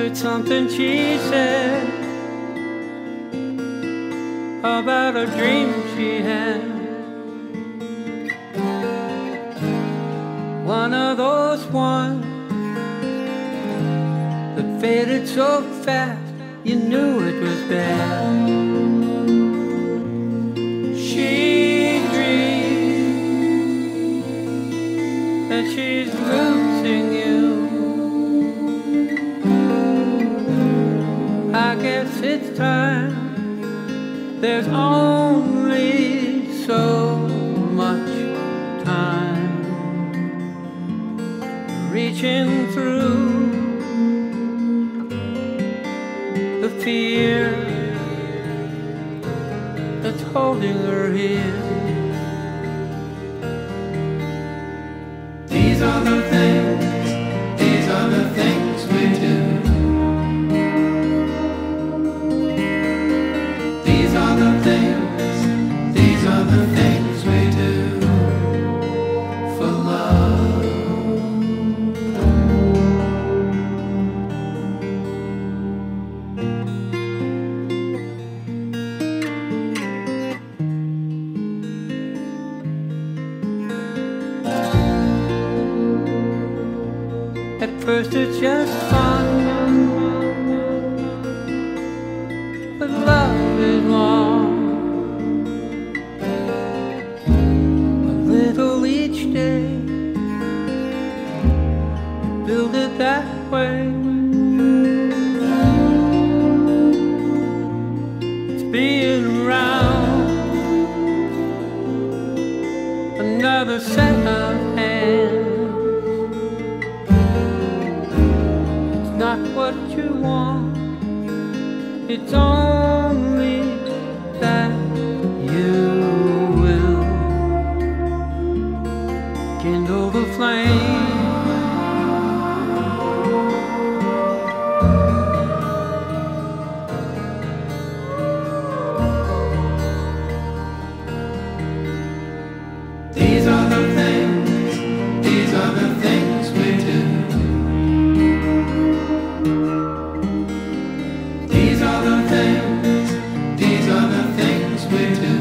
heard something she said about a dream she had. One of those ones that faded so fast you knew it was bad. She dreams that she's losing you. I guess it's time. There's only so much time. Reaching through the fear that's holding her here. These are the things, these are the things we do. These are the things, these are the things we do for love. At first it's just fun, but love is long. A little each day, build it that way. It's being around another set of hands. Not what you want, it's only that you will kindle the flame. These are the things, these are the things we do. These are the things, these are the things we do.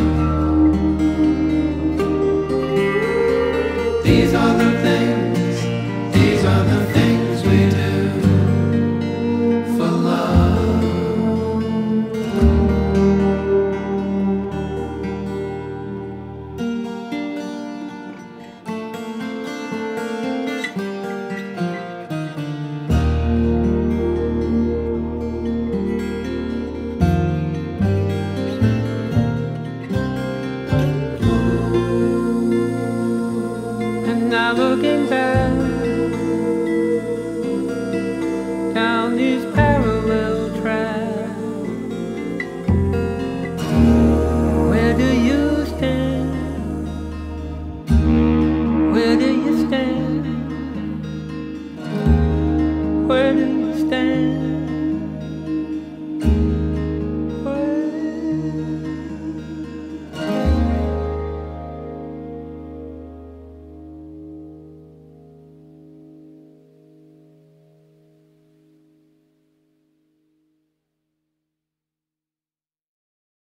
These are the things, these are the things we do for love. And now looking back,